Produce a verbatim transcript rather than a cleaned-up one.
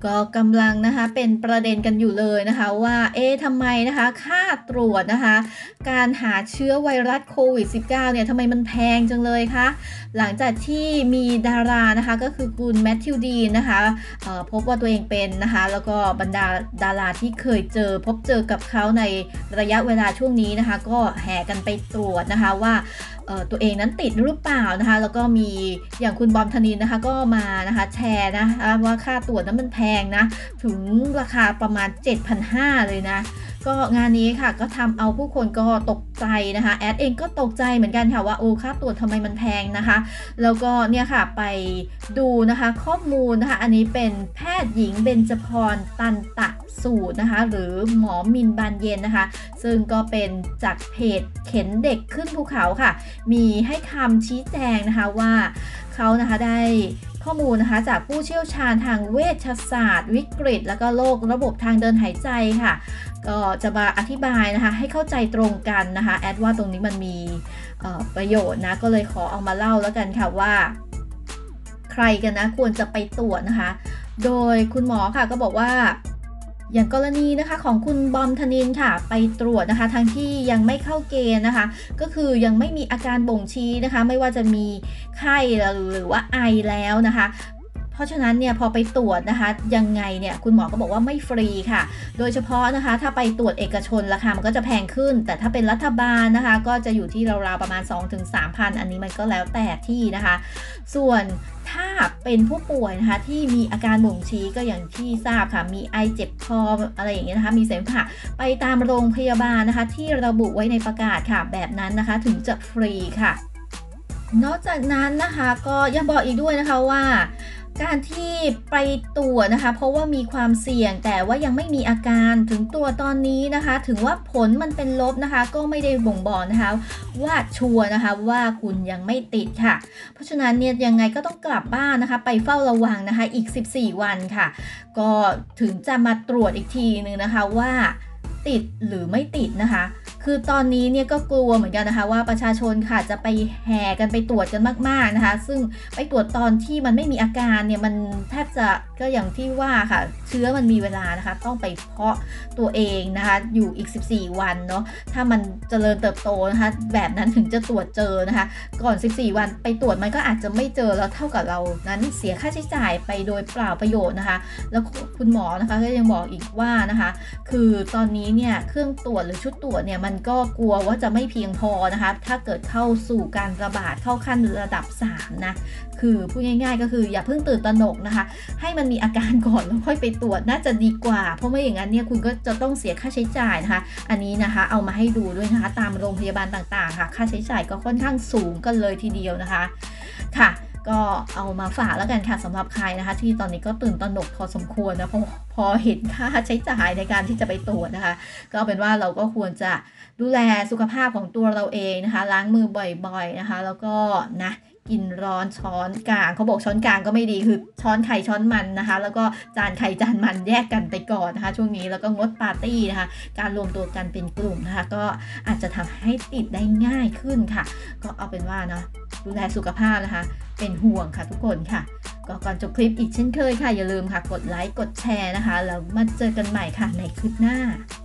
ก็กำลังนะคะเป็นประเด็นกันอยู่เลยนะคะว่าเอ๊ะทำไมนะคะค่าตรวจนะคะการหาเชื้อไวรัสโควิด สิบเก้า เนี่ยทำไมมันแพงจังเลยคะหลังจากที่มีดารานะคะก็คือคุณแมทธิวดีนนะคะเอ่อพบว่าตัวเองเป็นนะคะแล้วก็บรรดาดาราที่เคยเจอพบเจอกับเขาในระยะเวลาช่วงนี้นะคะก็แห่กันไปตรวจนะคะว่าตัวเองนั้นติดหรือเปล่านะคะแล้วก็มีอย่างคุณบอมธนินนะคะก็มานะคะแชร์นะคะว่าค่าตรวจนั้นมันแพงนะถึงราคาประมาณ เจ็ดพันห้าร้อย เลยนะก็งานนี้ค่ะก็ทำเอาผู้คนก็ตกใจนะคะแอดเองก็ตกใจเหมือนกันค่ะว่าโอ้ค่าตรวจทำไมมันแพงนะคะแล้วก็เนี่ยค่ะไปดูนะคะข้อมูลนะคะอันนี้เป็นแพทย์หญิงเบญจพรตันตะสูตรนะคะหรือหมอมินบานเย็นนะคะซึ่งก็เป็นจากเพจเข็นเด็กขึ้นภูเขาค่ะมีให้คำชี้แจงนะคะว่าเขานะคะได้ข้อมูลนะคะจากผู้เชี่ยวชาญทางเวชศาสตร์วิกฤตแล้วก็โรคระบบทางเดินหายใจค่ะก็จะมาอธิบายนะคะให้เข้าใจตรงกันนะคะแอดว่าตรงนี้มันมีประโยชน์นะก็เลยขอเอามาเล่าแล้วกันค่ะว่าใครกันนะควรจะไปตรวจนะคะโดยคุณหมอค่ะก็บอกว่าอย่างกรณีนะคะของคุณบอมธนินค่ะไปตรวจนะคะทั้งที่ยังไม่เข้าเกณฑ์นะคะก็คือยังไม่มีอาการบ่งชี้นะคะไม่ว่าจะมีไข้หรือว่าไอแล้วนะคะเพราะฉะนั้นเนี่ยพอไปตรวจนะคะยังไงเนี่ยคุณหมอก็บอกว่าไม่ฟรีค่ะโดยเฉพาะนะคะถ้าไปตรวจเอกชนราคามันก็จะแพงขึ้นแต่ถ้าเป็นรัฐบาลนะคะก็จะอยู่ที่ราวๆประมาณ สองถึงสามพัน อันนี้มันก็แล้วแต่ที่นะคะส่วนถ้าเป็นผู้ป่วยนะคะที่มีอาการบ่งชี้ก็อย่างที่ทราบค่ะมีไอเจ็บคออะไรอย่างเงี้ยนะคะมีเสมหะไปตามโรงพยาบาลนะคะที่ระบุไว้ในประกาศค่ะแบบนั้นนะคะถึงจะฟรีค่ะนอกจากนั้นนะคะก็ยังบอกอีกด้วยนะคะว่าการที่ไปตรวจนะคะเพราะว่ามีความเสี่ยงแต่ว่ายังไม่มีอาการถึงตัวตอนนี้นะคะถึงว่าผลมันเป็นลบนะคะก็ไม่ได้บ่งบอกนะคะว่าชัวร์นะคะว่าคุณยังไม่ติดค่ะเพราะฉะนั้นเนี่ยยังไงก็ต้องกลับบ้านนะคะไปเฝ้าระวังนะคะอีกสิบสี่วันค่ะก็ถึงจะมาตรวจอีกทีนึงนะคะว่าติดหรือไม่ติดนะคะคือตอนนี้เนี่ยก็กลัวเหมือนกันนะคะว่าประชาชนค่ะจะไปแห่กันไปตรวจกันมากๆนะคะซึ่งไปตรวจตอนที่มันไม่มีอาการเนี่ยมันแทบจะก็อย่างที่ว่าค่ะเชื้อมันมีเวลานะคะต้องไปเพาะตัวเองนะคะอยู่อีกสิบสี่วันเนาะถ้ามันเจริญเติบโตนะคะแบบนั้นถึงจะตรวจเจอนะคะก่อนสิบสี่วันไปตรวจมันก็อาจจะไม่เจอแล้วเท่ากับเรานั้นเสียค่าใช้จ่ายไปโดยเปล่าประโยชน์นะคะแล้วคุณหมอนะคะก็ยังบอกอีกว่านะคะคือตอนนี้เนี่ยเครื่องตรวจหรือชุดตรวจเนี่ยมันก็กลัวว่าจะไม่เพียงพอนะคะถ้าเกิดเข้าสู่การระบาดเข้าขั้นระดับสามนะคือพูดง่ายๆก็คืออย่าเพิ่งตื่นตระหนกนะคะให้มันมีอาการก่อนแล้วค่อยไปตรวจน่าจะดีกว่าเพราะไม่อย่างนั้นเนี่ยคุณก็จะต้องเสียค่าใช้จ่ายนะคะอันนี้นะคะเอามาให้ดูด้วยนะคะตามโรงพยาบาลต่างๆค่ะค่าใช้จ่ายก็ค่อนข้างสูงกันเลยทีเดียวนะคะค่ะก็เอามาฝากแล้วกันค่ะสำหรับใครนะคะที่ตอนนี้ก็ตื่นตระหนกพอสมควรนะพอพอเห็นค่าใช้จ่ายในการที่จะไปตรวจนะคะก็เป็นว่าเราก็ควรจะดูแลสุขภาพของตัวเราเองนะคะล้างมือบ่อยๆนะคะแล้วก็นะกินร้อนช้อนกลางเขาบอกช้อนกลางก็ไม่ดีคือช้อนไข่ช้อนมันนะคะแล้วก็จานไข่จานมันแยกกันไปก่อนนะคะช่วงนี้แล้วก็งดปาร์ตี้นะคะการรวมตัวกันเป็นกลุ่มนะคะก็อาจจะทำให้ติดได้ง่ายขึ้นค่ะก็เอาเป็นว่าเนาะดูแลสุขภาพนะคะเป็นห่วงค่ะทุกคนค่ะก็ก่อนจบคลิปอีกเช่นเคยค่ะอย่าลืมค่ะกดไลค์กดแชร์นะคะแล้วมาเจอกันใหม่ค่ะในคลิปหน้า